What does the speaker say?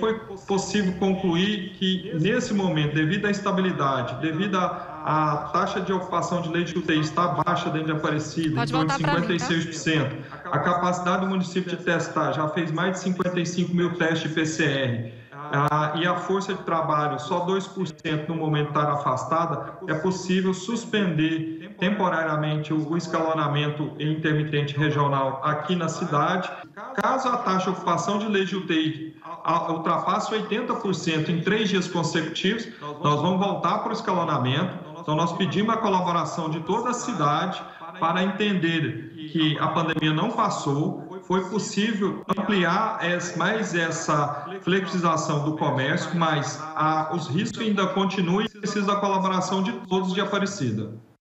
foi possível concluir que, nesse momento, devido à estabilidade, devido à taxa de ocupação de leite de UTI estar baixa dentro de Aparecida, em torno de 56%, a capacidade do município de testar já fez mais de 55 mil testes de PCR, e a força de trabalho, só 2% no momento estar afastada, é possível suspender temporariamente o escalonamento intermitente regional aqui na cidade. Caso a taxa de ocupação de leite de UTI ultrapasse 80% em 3 dias consecutivos, nós vamos voltar para o escalonamento. Então, nós pedimos a colaboração de toda a cidade para entender que a pandemia não passou, foi possível ampliar mais essa flexibilização do comércio, mas os riscos ainda continuam e precisa da colaboração de todos de Aparecida.